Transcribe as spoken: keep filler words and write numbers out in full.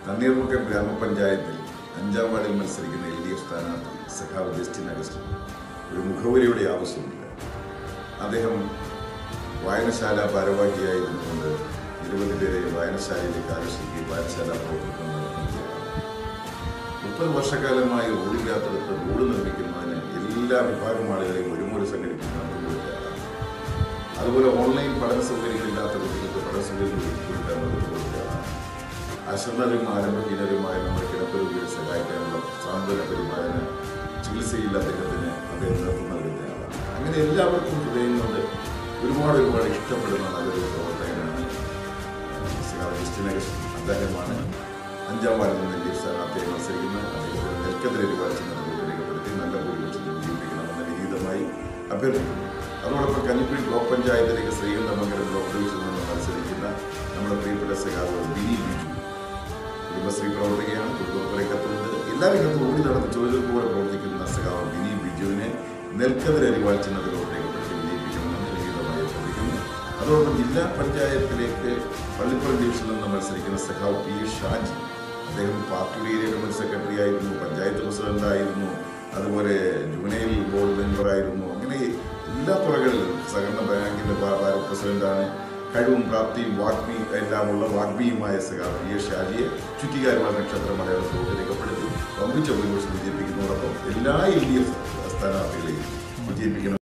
തണ്ണീർമുക്കം ഗ്രാമപഞ്ചായത്തിൽ അഞ്ചാം വാർഡിൽ മത്സരിക്കുന്ന എൽ ഡി എഫ് സ്ഥാനാർത്ഥി സഖാവ് ജസ്റ്റിൻ അഗസ്റ്റിൻ ഒരു മുഖവുരയുടെ ആവശ്യമില്ല. അദ്ദേഹം വായനശാല ഭാരവാഹിയായിരുന്നുകൊണ്ട് നിരവധി പേരെ വായനശാലയിലേക്ക് ആകർഷിക്കുകയും വായനശാല പ്രവർത്തനം നടത്തുകയാണ്. മുപ്പത് വർഷക്കാലമായി റോഡില്ലാത്തടത്ത് റോഡ് നിർമ്മിക്കുന്നതിന് എല്ലാ വിഭാഗം ആളുകളെയും ഒരുപോലെ സംഘടിപ്പിക്കുന്ന നടത്തുകയാണ്. അതുപോലെ ഓൺലൈൻ പഠന സൗകര്യങ്ങളില്ലാത്ത കുട്ടികൾക്ക് പഠന സൗകര്യം കൊടുക്കാൻ നടത്തുകയാണ്. അശ്രദ്ധരും ആരംഭഹീനരുമായ നമ്മുടെ കിടപ്പരോഗികളെ സഹായിക്കാനുള്ള സാന്ത്വന പരിപാലന ചികിത്സയിൽ അദ്ദേഹത്തിന് അദ്ദേഹം നേതൃത്വം നൽകുന്നയാളാണ്. അങ്ങനെ എല്ലാവർക്കും ഹൃദയം കൊണ്ട് ഒരുപാട് ഒരുപാട് ഇഷ്ടപ്പെടുന്ന നല്ലൊരു പ്രവർത്തകനാണ് ജസ്റ്റിൻ അഗസ്റ്റിൻ. അദ്ദേഹമാണ് അഞ്ചാം വാർഡിൽ നിന്ന് എൽ ഡി എഫ് സ്ഥാനാർത്ഥിയായി മത്സരിക്കുന്നത്. അദ്ദേഹത്തിന് നെൽക്കതിരെ വാഴ്ച രേഖപ്പെടുത്തി നല്ല ഭൂരിപക്ഷത്തിൽ വിജയിപ്പിക്കണമെന്ന് വിനീതമായി അഭ്യർത്ഥിക്കുന്നു. അതോടൊപ്പം കഞ്ഞിക്കുഴി ബ്ലോക്ക് പഞ്ചായത്തിലേക്ക് ശ്രീകണ്ഠമംഗലം ബ്ലോക്ക് ഡിവിഷനിൽ നിന്ന് മത്സരിക്കുന്ന നമ്മുടെ പ്രിയപ്പെട്ട സഖാവ് ബിനി ബിജു കുടുംബശ്രീ പ്രവർത്തകയാണ്. തൊഴിലുറപ്പ് രംഗത്തുണ്ട്. എല്ലാ രംഗത്തും ഓടി നടന്ന് തൊഴിലുറപ്പ് പോലെ പ്രവർത്തിക്കുന്ന സഖാവ് ബിനി ബിജുവിനെ നെൽക്കതിരെ അരിവാൾ ചിഹ്നത്തിലോട്ട് രേഖപ്പെടുത്തി വിജയിപ്പിക്കണമെന്ന് വിനീതമായി അഭ്യർത്ഥിക്കുന്നു. അതോടൊപ്പം ജില്ലാ പഞ്ചായത്തിലേക്ക് പള്ളിപ്പുറം ഡിവിഷനിൽ നിന്ന് മത്സരിക്കുന്ന സഖാവ് പി എസ് ഷാജി. അദ്ദേഹം പാർട്ടിയുടെ ഏരിയ കമ്മിറ്റി സെക്രട്ടറി ആയിരുന്നു, പഞ്ചായത്ത് പ്രസിഡന്റ് ആയിരുന്നു, അതുപോലെ ജുവനൈൽ ബോർഡ് മെമ്പറായിരുന്നു. അങ്ങനെ എല്ലാ തുറകളിലും സഹകരണ ബാങ്കിന്റെ ഭാരത് പ്രസിഡന്റാണ്. കഴിവും പ്രാപ്തിയും വാഗ്മി എല്ലാമുള്ള വാഗ്മിയുമായ സഖാവ് പി എസ് ഷാജിയെ ചുറ്റിക്കാരുവാൻ നക്ഷത്ര മലയാളത്തോട് രേഖപ്പെടുത്തി വമ്പിച്ച ഭൂരിപക്ഷം വിജയിപ്പിക്കുന്നതോടൊപ്പം എല്ലാ എൽ ഡി എഫ് സ്ഥാനാർത്ഥികളെയും വിജയിപ്പിക്കണം.